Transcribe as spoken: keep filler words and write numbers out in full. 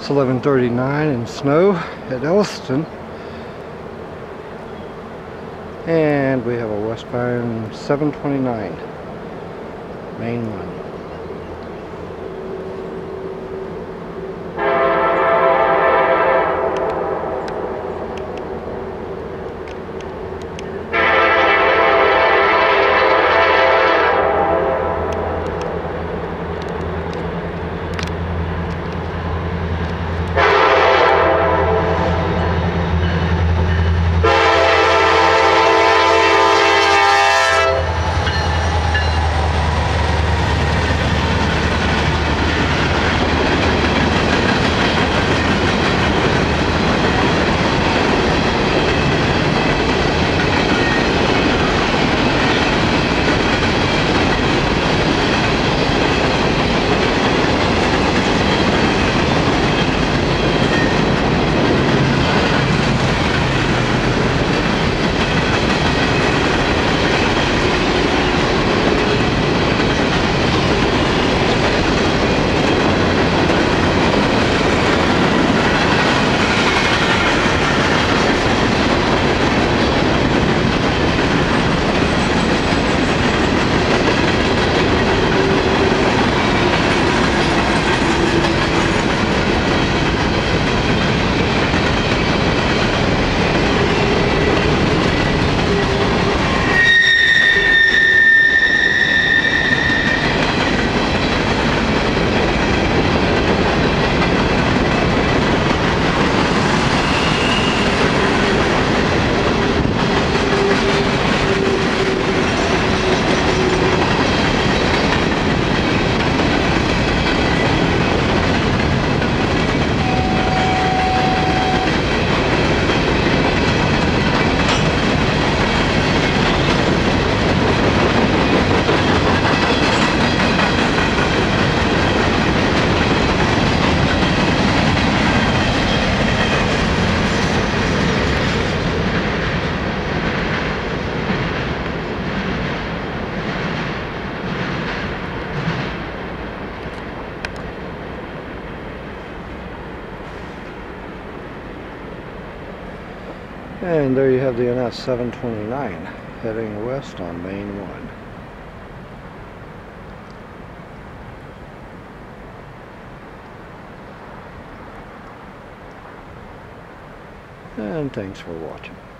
It's eleven thirty-nine and snow at Elliston. And we have a westbound seven twenty-nine, main one. And there you have the N S seven twenty-nine heading west on Main one. And thanks for watching.